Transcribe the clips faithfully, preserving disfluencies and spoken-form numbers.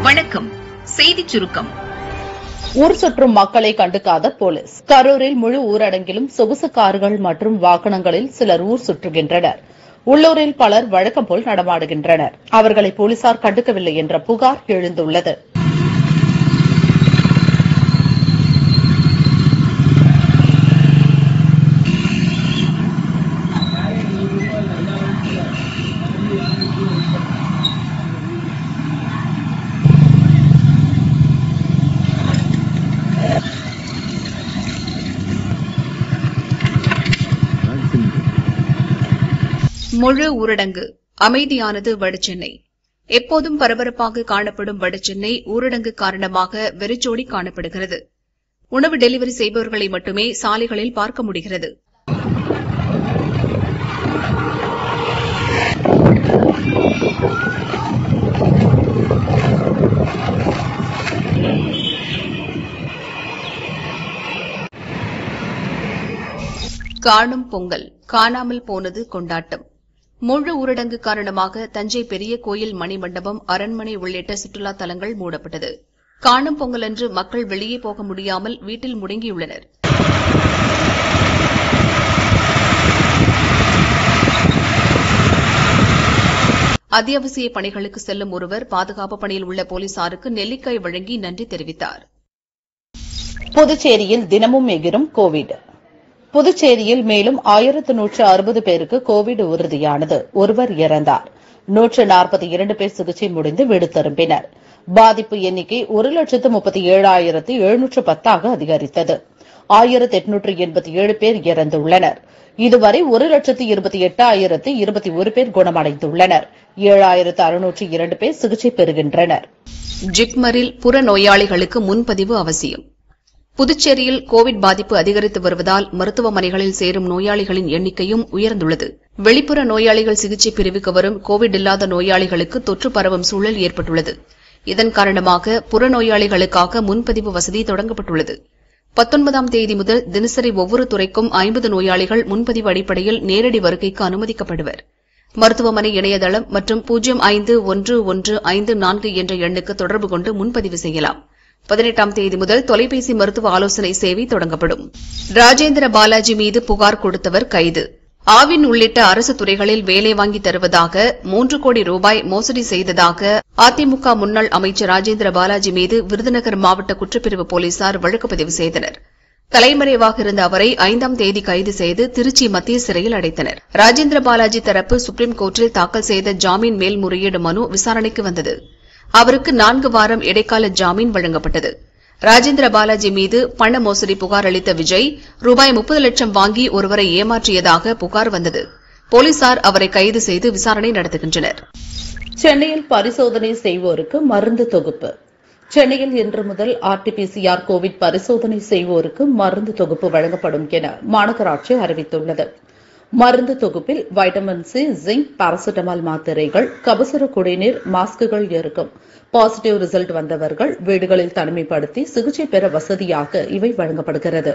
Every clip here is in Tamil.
வணக்கம். செய்திச் சுருக்கம். ஊர் சுற்றும் மக்களை கண்டுக்காத போலீஸ். கரூரில் முழு ஊரடங்கிலும் சொகுசு கார்கள் மற்றும் வாகனங்களில் சிலர் ஊர் சுற்றுகின்றனர். உள்ளூரில் பலர் வழக்கம் போல் நடமாடுகின்றனர். அவர்களை போலீசார் கண்டுக்கவில்லை என்ற புகார் எழுந்துள்ளது. முழு ஊரடங்கு. அமைதியானது வடசென்னை. எப்போதும் பரபரப்பாக காணப்படும் வடசென்னை ஊரடங்கு காரணமாக வெறிச்சோடி காணப்படுகிறது. உணவு டெலிவரி செய்பவர்களை மட்டுமே சாலைகளில் பார்க்க முடிகிறது. காணும் பொங்கல், காணாமல் போனது கொண்டாட்டம். முழு ஊரடங்கு காரணமாக தஞ்சை பெரிய கோயில் மணிமண்டபம், அரண்மனை உள்ளிட்ட சுற்றுலா தலங்கள் மூடப்பட்டது. காணும் பொங்கல் அன்று மக்கள் வெளியே போக முடியாமல் வீட்டில் முடங்கியுள்ளனர். அத்தியாவசிய பணிகளுக்கு செல்லும் ஒருவர் பாதுகாப்பு பணியில் உள்ள போலீசாருக்கு நெல்லிக்காய் வழங்கி நன்றி தெரிவித்தார். புதுச்சேரியில் தினமும் எகிரும் கோவிட். புதுச்சேரியில் மேலும் ஆயிரத்து நூற்று அறுபது பேருக்கு கோவிட் உறுதியானது. ஒருவர் இறந்தார். நூற்று நாற்பத்தி இரண்டு பேர் சிகிச்சை முடிந்து வீடு திரும்பினர். பாதிப்பு எண்ணிக்கை ஒரு லட்சத்து முப்பத்தி ஏழாயிரத்து எழுநூற்று பத்தாக அதிகரித்தது. ஆயிரத்து எட்நூற்று எண்பத்தி ஏழு பேர் இறந்துள்ளனர். இதுவரை ஒரு லட்சத்து இருபத்தி எட்டாயிரத்து இருபத்தி ஒரு பேர் குணமடைந்துள்ளனர். ஏழாயிரத்து அறுநூற்று இரண்டு பேர் சிகிச்சை பெறுகின்றனர். ஜிப்மரில் புற நோயாளிகளுக்கு முன்பதிவு அவசியம். புதுச்சேரியில் கோவிட் பாதிப்பு அதிகரித்து வருவதால் மருத்துவமனைகளில் சேரும் நோயாளிகளின் எண்ணிக்கையும் உயர்ந்துள்ளது. வெளிப்புற நோயாளிகள் சிகிச்சை பிரிவுக்கு வரும் கோவிட் இல்லாத நோயாளிகளுக்கு தொற்று பரவும் சூழல் ஏற்பட்டுள்ளது. இதன் காரணமாக புறநோயாளிகளுக்காக முன்பதிவு வசதி தொடங்கப்பட்டுள்ளது. பத்தொன்பதாம் தேதி முதல் தினசரி ஒவ்வொரு துறைக்கும் ஐம்பது நோயாளிகள் முன்பதிவு அடிப்படையில் நேரடி வருகைக்கு அனுமதிக்கப்படுவர். மருத்துவமனை இணையதளம் மற்றும் பூஜ்ஜியம் ஐந்து ஒன்று ஒன்று ஐந்து நான்கு என்ற எண்ணுக்கு தொடர்பு கொண்டு முன்பதிவு செய்யலாம். பதினெட்டாம் தேதி முதல் தொலைபேசி மருத்துவ ஆலோசனை சேவை தொடங்கப்படும். ராஜேந்திர பாலாஜி மீது புகார் கொடுத்தவர் கைது. ஆவின் உள்ளிட்ட அரசு துறைகளில் வேலை வாங்கி தருவதாக மூன்று கோடி ரூபாய் மோசடி செய்ததாக அதிமுக முன்னாள் அமைச்சர் ராஜேந்திர பாலாஜி மீது விருதுநகர் மாவட்ட குற்றப்பிரிவு போலீசார் வழக்கு பதிவு செய்தனர். தலைமறைவாக இருந்த அவரை ஐந்தாம் தேதி கைது செய்து திருச்சி மத்திய சிறையில் அடைத்தனர். ராஜேந்திர பாலாஜி தரப்பு சுப்ரீம் கோர்ட்டில் தாக்கல் செய்த ஜாமீன் மேல்முறையீடு மனு விசாரணைக்கு வந்தது. அவருக்கு நான்கு வாரம் இடைக்கால ஜாமீன் வழங்கப்பட்டது. ராஜேந்திர பாலாஜி மீது பண மோசடி புகார் அளித்த விஜய் ரூபாய் முப்பது லட்சம் வாங்கி ஒருவரை ஏமாற்றியதாக புகார் வந்தது. போலீசார் அவரை கைது செய்து விசாரணை நடத்துகின்றனர். சென்னையில் பரிசோதனை செய்வோருக்கு மருந்து தொகுப்பு. சென்னையில் இன்று முதல் R T P C R Covid பரிசோதனை செய்வோருக்கு மருந்து தொகுப்பு வழங்கப்படும் என மாநகராட்சி அறிவித்துள்ளது. மருந்து தொகுப்பில் வைட்டமின் சி, ஜிங்க், பாராசிட்டமால் மாத்திரைகள், கபசுர குடிநீர், மாஸ்குகள் இருக்கும். பாசிட்டிவ் ரிசல்ட் வந்தவர்கள் வீடுகளில் தனிமைப்படுத்தி சிகிச்சை பெற வசதியாக இவை வழங்கப்படுகிறது.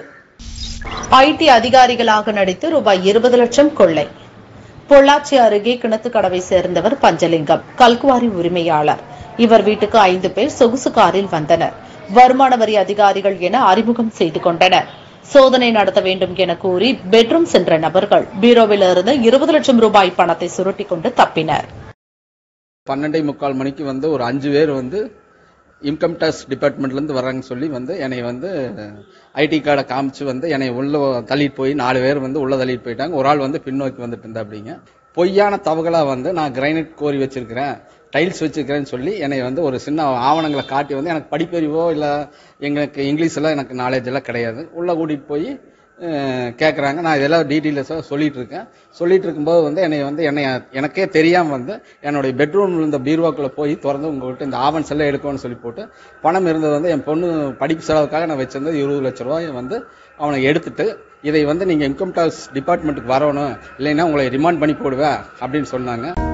ஐடி அதிகாரிகளாக நடித்து ரூபாய் இருபது லட்சம் கொள்ளை. பொள்ளாச்சி அருகே கிணத்துக்கடவை சேர்ந்தவர் பஞ்சலிங்கம், கல்குவாரி உரிமையாளர். இவர் வீட்டுக்கு ஐந்து பேர் சொகுசு காரில் வந்தனர். வருமான வரி அதிகாரிகள் என அறிமுகம் செய்து கொண்டனர். சோதனை நடத்த வேண்டும் என கூறி பெட்ரூம் சென்ற நபர்கள் பீரோவில் இருந்து இருபது லட்சம் ரூபாய் பணத்தை சுருட்டிக் கொண்டு தப்பினர். பன்னெண்டே முக்கால் மணிக்கு வந்து ஒரு அஞ்சு பேர் வந்து இன்கம் டாக்ஸ் டிபார்ட்மெண்ட்ல இருந்து வர்றாங்கன்னு சொல்லி வந்து என்னை வந்து ஐடி கார்டை காமிச்சு வந்து என்னை உள்ள தள்ளிட்டு போய் நாலு பேர் வந்து உள்ள தள்ளிட்டு போயிட்டாங்க. ஒரு ஆள் வந்து பின்னோக்கி வந்துட்டு இருந்தா. அப்படிங்க பொய்யான தவகளா வந்து நான் கிரைனைட் கோரி வச்சிருக்கிறேன், டைல்ஸ் வச்சிருக்கிறேன்னு சொல்லி என்னை வந்து ஒரு சின்ன ஆவணங்களை காட்டி வந்து எனக்கு படிப்பறிவோ இல்லை எங்களுக்கு இங்கிலீஷ் எல்லாம் எனக்கு நாலேஜ் எல்லாம் கிடையாது. உள்ள கூட்டிட்டு போய் கேட்குறாங்க. நான் இதெல்லாம் டீட்டெயில்ஸாக சொல்லிட்டு இருக்கேன். சொல்லிட்டு இருக்கும்போது வந்து என்னை வந்து என்னை எனக்கே தெரியாமல் வந்து என்னுடைய பெட்ரூம்ல இருந்த பீரோக்குள்ள போய் திறந்து உங்கள்கிட்ட இந்த ஆவன்ஸ் எல்லாம் எடுக்கணும்னு சொல்லி போட்டு பணம் இருந்தது வந்து என் பொண்ணு படிப்பு செலவுக்காக நான் வச்சிருந்தது இருபது லட்ச ரூபாய் வந்து அவனை எடுத்துட்டு இதை வந்து நீங்கள் இன்கம் டாக்ஸ் டிபார்ட்மெண்ட்டுக்கு வரணும், இல்லைன்னா உங்களை ரிமாண்ட் பண்ணி போடுவேன் அப்படின்னு சொன்னாங்க.